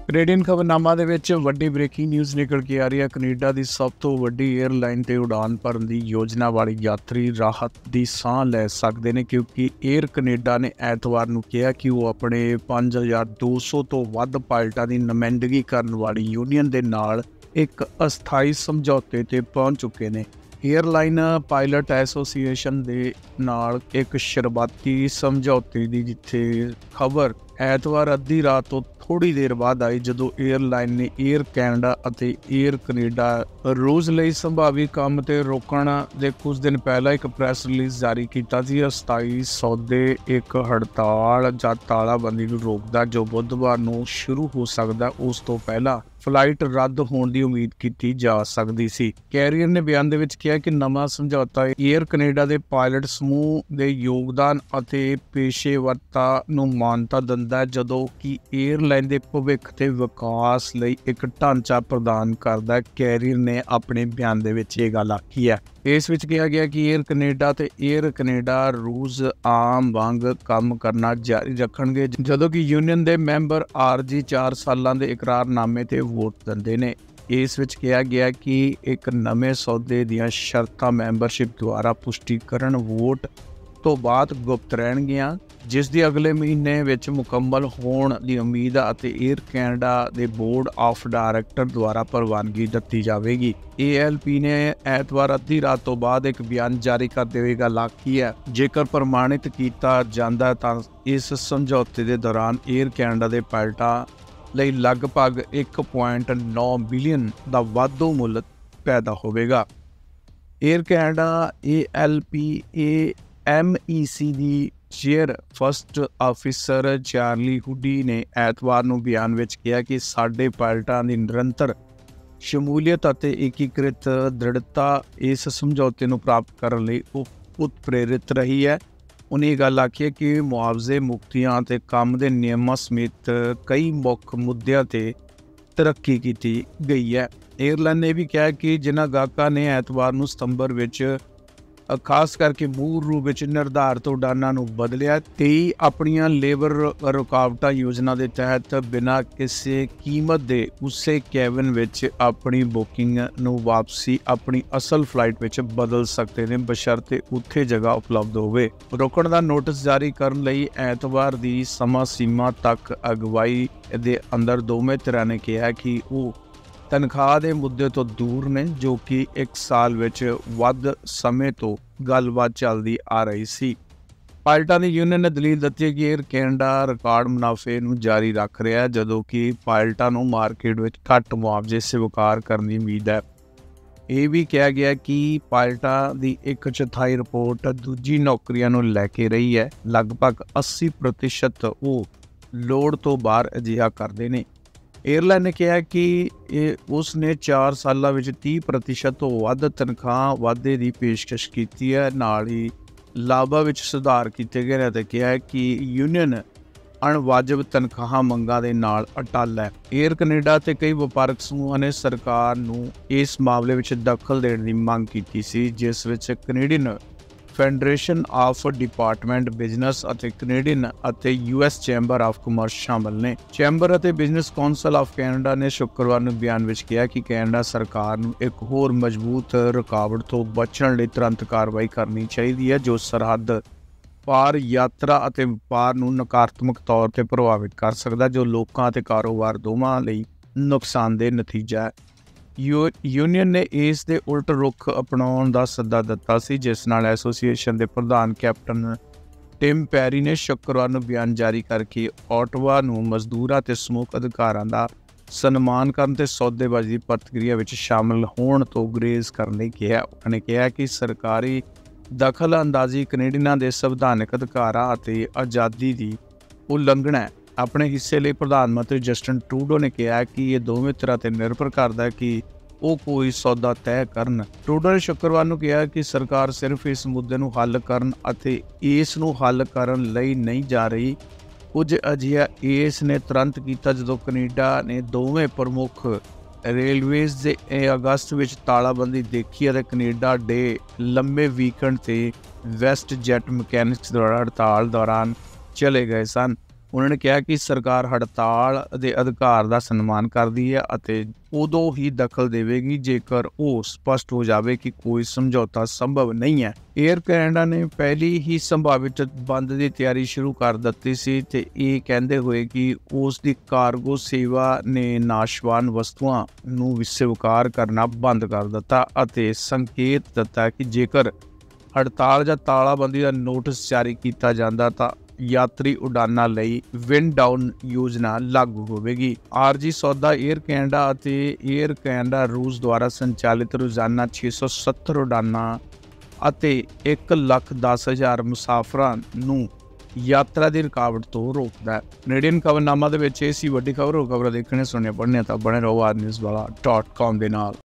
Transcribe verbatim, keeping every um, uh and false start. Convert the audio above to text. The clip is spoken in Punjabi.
ਕੈਨੇਡੀਅਨ ਖਬਰਨਾਮਾ ਦੇ ਵਿੱਚ ਵੱਡੀ ਬ੍ਰੇਕਿੰਗ ਨਿਊਜ਼ ਨਿਕਲ ਕੇ ਆ ਰਹੀ ਹੈ। ਕੈਨੇਡਾ ਦੀ ਸਭ ਤੋਂ ਵੱਡੀ ਏਅਰਲਾਈਨ ਤੇ ਉਡਾਨ ਭਰਨ ਦੀ ਯੋਜਨਾ ਵਾਲੇ ਯਾਤਰੀ ਰਾਹਤ ਦੀ ਸਾਹ ਲੈ ਸਕਦੇ ਨੇ, ਕਿਉਂਕਿ ਏਅਰ ਕੈਨੇਡਾ ਨੇ ਐਤਵਾਰ ਨੂੰ ਕਿਹਾ ਕਿ ਉਹ ਆਪਣੇ ਪੰਜ ਹਜ਼ਾਰ ਦੋ ਸੌ ਤੋਂ ਵੱਧ ਪਾਇਲਟਾਂ ਦੀ ਨੁਮਾਇੰਦਗੀ ਕਰਨ ਵਾਲੀ ਯੂਨੀਅਨ ਦੇ ਨਾਲ ਇੱਕ ਅਸਥਾਈ ਸਮਝੌਤੇ ਤੇ ਪਹੁੰਚ ਚੁੱਕੇ ਨੇ। ਏਅਰਲਾਈਨ ਪਾਇਲਟ ਐਸੋਸੀਏਸ਼ਨ ਦੇ ਨਾਲ ਇੱਕ ਸ਼ੁਰੂਆਤੀ ਸਮਝੌਤੇ ਦੀ ਜਿੱਥੇ ਖਬਰ ਐਤਵਾਰ ਅੱਧੀ ਰਾਤ ਤੋਂ ਥੋੜ੍ਹੀ ਦੇਰ ਬਾਅਦ ਆਈ, ਜਦੋਂ ਏਅਰਲਾਈਨ ਨੇ ਏਅਰ ਕੈਨੇਡਾ ਅਤੇ ਏਅਰ ਕੈਨੇਡਾ ਰੂਸ ਲਈ ਸੰਭਾਵੀ ਕੰਮ ਤੇ ਰੋਕਣ ਦੇ ਕੁਝ ਦਿਨ ਪਹਿਲਾਂ ਇੱਕ ਪ੍ਰੈਸ ਰਿਲੀਜ਼ ਜਾਰੀ ਕੀਤਾ ਸੀ। ਅਸਥਾਈ ਸੌਦੇ ਇੱਕ ਹੜਤਾਲ ਜਾਂ ਤਾਲਾਬੰਦੀ ਨੂੰ ਰੋਕਦਾ ਜੋ ਬੁੱਧਵਾਰ ਨੂੰ ਸ਼ੁਰੂ ਹੋ ਸਕਦਾ, ਉਸ ਤੋਂ ਪਹਿਲਾਂ ਫਲਾਈਟ ਰੱਦ ਹੋਣ ਦੀ ਉਮੀਦ ਕੀਤੀ ਜਾ ਸਕਦੀ ਸੀ। ਕੈਰੀਅਰ ਨੇ ਬਿਆਨ ਦੇ ਵਿੱਚ ਕਿਹਾ ਕਿ ਨਵਾਂ ਸਮਝੌਤਾ ਏਅਰ ਕੈਨੇਡਾ ਦੇ ਪਾਇਲਟ ਸਮੂਹ ਦੇ ਯੋਗਦਾਨ ਅਤੇ ਪੇਸ਼ੇਵਰਤਾ ਨੂੰ ਮਾਨਤਾ ਦਿੰਦਾ ਹੈ, ਜਦੋਂ ਕਿ ਏਅਰਲਾਈਨ ਦੇ ਭਵਿੱਖ ਤੇ ਵਿਕਾਸ ਲਈ ਇੱਕ ਢਾਂਚਾ ਪ੍ਰਦਾਨ ਕਰਦਾ ਹੈ। ਕੈਰੀਅਰ ਨੇ ਆਪਣੇ ਬਿਆਨ ਦੇ ਵਿੱਚ ਇਹ ਗੱਲ ਆਖੀ ਹੈ। ਇਸ ਵਿੱਚ ਕਿਹਾ ਗਿਆ ਕਿ ਏਅਰ ਕੈਨੇਡਾ ਤੇ ਏਅਰ ਕੈਨੇਡਾ ਰੂਸ ਆਮ ਵਾਂਗ ਕੰਮ ਕਰਨਾ ਜਾਰੀ ਰੱਖਣਗੇ, ਜਦੋਂ ਕਿ ਯੂਨੀਅਨ ਦੇ ਮੈਂਬਰ ਆਰਜੀ ਚਾਰ ਸਾਲਾਂ ਦੇ ਇਕਰਾਰਨਾਮੇ ਤੇ ਵੋਟ ਦਿੰਦੇ ਨੇ। ਇਸ ਵਿੱਚ ਕਿਹਾ ਗਿਆ ਕਿ ਇੱਕ ਨਵੇਂ ਸੌਦੇ ਦੀਆਂ ਸ਼ਰਤਾਂ ਮੈਂਬਰਸ਼ਿਪ ਦੁਆਰਾ ਪੁਸ਼ਟੀਕਰਨ ਵੋਟ ਤੋਂ ਬਾਅਦ ਗੁਪਤ ਰਹਿਣਗੀਆਂ, ਜਿਸ ਦੀ ਅਗਲੇ ਮਹੀਨੇ ਵਿੱਚ ਮੁਕੰਮਲ ਹੋਣ ਦੀ ਉਮੀਦ ਹੈ ਅਤੇ ਏਅਰ ਕੈਨੇਡਾ ਦੇ ਬੋਰਡ ਆਫ ਡਾਇਰੈਕਟਰ ਦੁਆਰਾ ਪ੍ਰਵਾਨਗੀ ਦਿੱਤੀ ਜਾਵੇਗੀ। ਏ ਐਲ ਪੀ ਨੇ ਐਤਵਾਰ ਅੱਧੀ ਰਾਤ ਤੋਂ ਬਾਅਦ ਇੱਕ ਬਿਆਨ ਜਾਰੀ ਕਰਦੇ ਹੋਏ ਗੱਲ ਆਖੀ ਹੈ, ਜੇਕਰ ਪ੍ਰਮਾਣਿਤ ਕੀਤਾ ਜਾਂਦਾ ਤਾਂ ਇਸ ਸਮਝੌਤੇ ਦੇ ਦੌਰਾਨ ਏਅਰ ਕੈਨੇਡਾ ਦੇ ਪਾਇਲਟਾਂ ਲਈ ਲਗਭਗ ਇੱਕ ਪੁਆਇੰਟ ਨੌ ਬਿਲੀਅਨ ਦਾ ਵਾਧੂ ਮੁੱਲ ਪੈਦਾ ਹੋਵੇਗਾ। Air Canada A L P A M E C ਦੀ chair first officer Charlie Huddy ਨੇ ਐਤਵਾਰ ਨੂੰ ਬਿਆਨ ਵਿੱਚ ਕਿਹਾ ਕਿ ਸਾਡੇ ਪਾਇਲਟਾਂ ਦੀ ਨਿਰੰਤਰ ਸ਼ਮੂਲੀਅਤ ਅਤੇ ਏਕੀਕ੍ਰਿਤ ਦ੍ਰਿੜਤਾ ਇਸ ਸਮਝੌਤੇ ਨੂੰ ਪ੍ਰਾਪਤ ਕਰਨ ਲਈ ਉਤਪ੍ਰੇਰਿਤ ਰਹੀ ਹੈ। ਉਹਨੇ ਇਹ ਗੱਲ ਆਖੀ ਹੈ ਕਿ ਮੁਆਵਜ਼ੇ, ਮੁਕਤੀਆਂ ਅਤੇ ਕੰਮ ਦੇ ਨਿਯਮਾਂ ਸਮੇਤ ਕਈ ਮੁੱਖ ਮੁੱਦਿਆਂ ਤੇ ਤਰੱਕੀ ਕੀਤੀ ਗਈ ਹੈ। ਏਅਰਲਾਈਨ ਨੇ ਵੀ ਕਿਹਾ ਕਿ ਜਿਨ੍ਹਾਂ ਗਾਹਕਾਂ ਨੇ ਐਤਵਾਰ ਨੂੰ ਸਤੰਬਰ ਵਿੱਚ ਖਾਸ ਕਰਕੇ ਮੂਲ ਰੂਪ ਵਿੱਚ ਨਿਰਧਾਰਤ ਉਡਾਨਾਂ ਨੂੰ ਬਦਲਿਆ ਤੇ ਆਪਣੀਆਂ ਲੇਬਰ ਰੁਕਾਵਟਾਂ ਯੋਜਨਾ ਦੇ ਤਹਿਤ ਬਿਨਾਂ ਕਿਸੇ ਕੀਮਤ ਦੇ ਉਸੇ ਕੈਬਿਨ ਵਿੱਚ ਆਪਣੀ ਬੁਕਿੰਗ ਨੂੰ ਵਾਪਸੀ ਆਪਣੀ ਅਸਲ ਫਲਾਈਟ ਵਿੱਚ ਬਦਲ ਸਕਦੇ ਨੇ, ਬਸ਼ਰਤੇ ਉੱਥੇ ਜਗ੍ਹਾ ਉਪਲਬਧ ਹੋਵੇ। ਰੋਕਣ ਦਾ ਨੋਟਿਸ ਜਾਰੀ ਕਰਨ ਲਈ ਐਤਵਾਰ ਦੀ ਸਮਾਂ ਸੀਮਾ ਤੱਕ ਅਗਵਾਈ ਦੇ ਅੰਦਰ ਦੋਵੇਂ ਧਿਰਾਂ ਨੇ ਕਿਹਾ ਕਿ ਉਹ ਤਨਖਾਹ ਦੇ ਮੁੱਦੇ ਤੋਂ ਦੂਰ ਨੇ, ਜੋ ਕਿ ਇੱਕ ਸਾਲ ਵਿੱਚ ਵੱਧ ਸਮੇਂ ਤੋਂ ਗੱਲਬਾਤ ਚੱਲਦੀ ਆ ਰਹੀ ਸੀ। ਪਾਇਲਟਾਂ ਦੀ ਯੂਨੀਅਨ ਨੇ ਦਲੀਲ ਦਿੱਤੀ ਕਿ ਏਅਰ ਕੈਨੇਡਾ ਰਿਕਾਰਡ ਮੁਨਾਫੇ ਨੂੰ ਜਾਰੀ ਰੱਖ ਰਿਹਾ, ਜਦੋਂ ਕਿ ਪਾਇਲਟਾਂ ਨੂੰ ਮਾਰਕੀਟ ਵਿੱਚ ਘੱਟ ਮੁਆਵਜ਼ੇ ਸਵੀਕਾਰ ਕਰਨ ਦੀ ਉਮੀਦ ਹੈ। ਇਹ ਵੀ ਕਿਹਾ ਗਿਆ ਕਿ ਪਾਇਲਟਾਂ ਦੀ ਇੱਕ ਚੌਥਾਈ ਰਿਪੋਰਟ ਦੂਜੀ ਨੌਕਰੀਆਂ ਨੂੰ ਲੈ ਕੇ ਰਹੀ ਹੈ। ਲਗਭਗ ਅੱਸੀ ਪ੍ਰਤੀਸ਼ਤ ਉਹ ਲੋੜ ਤੋਂ ਬਾਹਰ ਅਜਿਹਾ ਕਰਦੇ ਨੇ। ਏਅਰਲਾਈਨ ਨੇ ਕਿਹਾ ਕਿ ਇਹ ਉਸ ਨੇ ਚਾਰ ਸਾਲਾਂ ਵਿੱਚ ਤੀਹ ਪ੍ਰਤੀਸ਼ਤ ਤੋਂ ਵੱਧ ਤਨਖਾਹ ਵਾਧੇ ਦੀ ਪੇਸ਼ਕਸ਼ ਕੀਤੀ ਹੈ। ਨਾਲ ਹੀ ਲਾਭਾਂ ਵਿੱਚ ਸੁਧਾਰ ਕੀਤੇ ਗਏ ਨੇ ਅਤੇ ਕਿਹਾ ਹੈ ਕਿ ਯੂਨੀਅਨ ਅਣਵਾਜਬ ਤਨਖਾਹਾਂ ਮੰਗਾਂ ਦੇ ਨਾਲ ਅਟੱਲ ਹੈ। ਏਅਰ ਕੈਨੇਡਾ ਅਤੇ ਕਈ ਵਪਾਰਕ ਸਮੂਹਾਂ ਨੇ ਸਰਕਾਰ ਨੂੰ ਇਸ ਮਾਮਲੇ ਵਿੱਚ ਦਖਲ ਦੇਣ ਦੀ ਮੰਗ ਕੀਤੀ ਸੀ, ਜਿਸ ਵਿੱਚ Canadian federation of department business ਅਤੇ ਕੈਨੇਡੀਅਨ ਅਤੇ U S chamber of commerce ਸ਼ਾਮਲ ਨੇ। ਚੈਂਬਰ ਅਤੇ ਬਿਜ਼ਨਸ ਕੌਂਸਲ ਆਫ ਕੈਨੇਡਾ ਨੇ ਸ਼ੁੱਕਰਵਾਰ ਨੂੰ ਬਿਆਨ ਵਿੱਚ ਕਿਹਾ ਕਿ ਕੈਨੇਡਾ ਸਰਕਾਰ ਨੂੰ ਇੱਕ ਹੋਰ ਮਜ਼ਬੂਤ ਰੁਕਾਵਟ ਤੋਂ ਬਚਣ ਲਈ ਤੁਰੰਤ ਕਾਰਵਾਈ ਕਰਨੀ ਚਾਹੀਦੀ ਹੈ, ਜੋ ਸਰਹੱਦ ਪਾਰ ਯਾਤਰਾ ਅਤੇ ਵਪਾਰ ਨੂੰ ਨਕਾਰਾਤਮਕ ਤੌਰ ਤੇ ਪ੍ਰਭਾਵਿਤ ਕਰ ਸਕਦਾ, ਜੋ ਲੋਕਾਂ ਅਤੇ ਕਾਰੋਬਾਰ ਦੋਵਾਂ ਲਈ ਨੁਕਸਾਨਦੇਹ ਨਤੀਜਾ ਹੈ। ਯੂ ਯੂਨੀਅਨ ਨੇ ਇਸ ਦੇ ਉਲਟ ਰੁਖ ਅਪਣਾਉਣ ਦਾ ਸੱਦਾ ਦਿੱਤਾ ਸੀ, ਜਿਸ ਨਾਲ ਐਸੋਸੀਏਸ਼ਨ ਦੇ ਪ੍ਰਧਾਨ ਕੈਪਟਨ ਟਿਮ ਪੈਰੀ ਨੇ ਸ਼ੁੱਕਰਵਾਰ ਨੂੰ ਬਿਆਨ ਜਾਰੀ ਕਰਕੇ ਓਟਵਾ ਨੂੰ ਮਜ਼ਦੂਰਾਂ ਅਤੇ ਸਮੂਹਕ ਅਧਿਕਾਰਾਂ ਦਾ ਸਨਮਾਨ ਕਰਨ ਤੇ ਸੌਦੇਬਾਜ਼ੀ ਦੀ ਪ੍ਰਕਿਰਿਆ ਵਿੱਚ ਸ਼ਾਮਲ ਹੋਣ ਤੋਂ ਗੁਰੇਜ਼ ਕਰਨ ਲਈ ਕਿਹਾ। ਉਹਨਾਂ ਨੇ ਕਿਹਾ ਕਿ ਸਰਕਾਰੀ ਦਖਲ ਅੰਦਾਜ਼ੀ ਕੈਨੇਡੀਅਨਾਂ ਦੇ ਸੰਵਿਧਾਨਕ ਅਧਿਕਾਰਾਂ ਅਤੇ ਆਜ਼ਾਦੀ ਦੀ ਉਲੰਘਣਾ ਹੈ। ਆਪਣੇ ਹਿੱਸੇ ਲਈ ਪ੍ਰਧਾਨ ਮੰਤਰੀ ਜਸਟਿਨ ਟਰੂਡੋ ਨੇ ਕਿਹਾ ਕਿ ਇਹ ਦੋਵੇਂ ਤਰ੍ਹਾਂ ਤੇ ਨਿਰਭਰ ਕਰਦਾ ਹੈ ਕਿ ਉਹ ਕੋਈ ਸੌਦਾ ਤੈਅ ਕਰਨ। ਟਰੂਡੋ ਨੇ ਸ਼ੁੱਕਰਵਾਰ ਨੂੰ ਕਿਹਾ ਕਿ ਸਰਕਾਰ ਸਿਰਫ ਇਸ ਮੁੱਦੇ ਨੂੰ ਹੱਲ ਕਰਨ ਅਤੇ ਇਸ ਨੂੰ ਹੱਲ ਕਰਨ ਲਈ ਨਹੀਂ ਜਾ ਰਹੀ। ਕੁਝ ਅਜਿਹਾ ਇਸ ਨੇ ਤੁਰੰਤ ਕੀਤਾ ਜਦੋਂ ਕੈਨੇਡਾ ਨੇ ਦੋਵੇਂ ਪ੍ਰਮੁੱਖ ਰੇਲਵੇਜ਼ ਦੇ ਅਗਸਤ ਵਿੱਚ ਤਾਲਾਬੰਦੀ ਦੇਖੀ ਅਤੇ ਕੈਨੇਡਾ ਡੇ ਲੰਬੇ ਵੀਕਐਂਡ ਤੇ ਵੈਸਟ ਜੈਟ ਮਕੈਨਿਕਸ ਦੁਆਰਾ ਹੜਤਾਲ ਦੌਰਾਨ ਚਲੇ ਗਏ ਸਨ। ਉਹਨਾਂ ਨੇ ਕਿਹਾ ਕਿ ਸਰਕਾਰ ਹੜਤਾਲ ਦੇ ਅਧਿਕਾਰ ਦਾ ਸਨਮਾਨ ਕਰਦੀ ਹੈ ਅਤੇ ਉਦੋਂ ਹੀ ਦਖਲ ਦੇਵੇਗੀ ਜੇਕਰ ਉਹ ਸਪਸ਼ਟ ਹੋ ਜਾਵੇ ਕਿ ਕੋਈ ਸਮਝੌਤਾ ਸੰਭਵ ਨਹੀਂ ਹੈ। ਏਅਰ ਕੈਨੇਡਾ ਨੇ ਪਹਿਲੀ ਹੀ ਸੰਭਾਵਿਤ ਬੰਦ ਦੀ ਤਿਆਰੀ ਸ਼ੁਰੂ ਕਰ ਦਿੱਤੀ ਸੀ ਤੇ ਇਹ ਕਹਿੰਦੇ ਹੋਏ ਕਿ ਉਸ ਦੀ ਕਾਰਗੋ ਸੇਵਾ ਨੇ ਨਾਸ਼ਵਾਨ ਵਸਤੂਆਂ ਨੂੰ ਵੀ ਸਵੀਕਾਰ ਕਰਨਾ ਬੰਦ ਕਰ ਦਿੱਤਾ ਅਤੇ ਸੰਕੇਤ ਦਿੱਤਾ ਕਿ ਜੇਕਰ ਹੜਤਾਲ ਜਾਂ ਤਾਲਾਬੰਦੀ ਦਾ ਨੋਟਿਸ ਜਾਰੀ ਕੀਤਾ ਜਾਂਦਾ ਤਾਂ ਯਾਤਰੀ ਉਡਾਨਾਂ ਲਈ ਵਿੰਡ ਡਾਊਨ ਯੋਜਨਾ ਲਾਗੂ ਹੋਵੇਗੀ। ਆਰਜੀ ਸੌਦਾ ਏਅਰ ਕੈਨੇਡਾ ਅਤੇ ਏਅਰ ਕੈਨੇਡਾ ਰੂਸ ਦੁਆਰਾ ਸੰਚਾਲਿਤ ਰੋਜ਼ਾਨਾ ਛੇ ਸੌ ਸੱਤਰ ਉਡਾਨਾਂ ਅਤੇ ਇੱਕ ਲੱਖ ਦਸ ਹਜ਼ਾਰ ਮੁਸਾਫਰਾਂ ਨੂੰ ਯਾਤਰਾ ਦੀ ਰੁਕਾਵਟ ਤੋਂ ਰੋਕਦਾ ਹੈ। ਕੈਨੇਡੀਅਨ ਖਬਰਨਾਮਾ ਦੇ ਵਿੱਚ ਇਹ ਸੀ ਵੱਡੀ ਖਬਰ। ਹੋਰ ਖਬਰਾਂ ਦੇਖਣੇ ਸੁਣਨੀਆਂ ਪੜ੍ਹਨੀਆਂ ਤਾਂ ਬਣੇ ਰਹੋ ਆਜ ਨਿਊਜ਼ ਵਾਲਾ ਡਾਟ ਕਾਮ ਦੇ ਨਾਲ।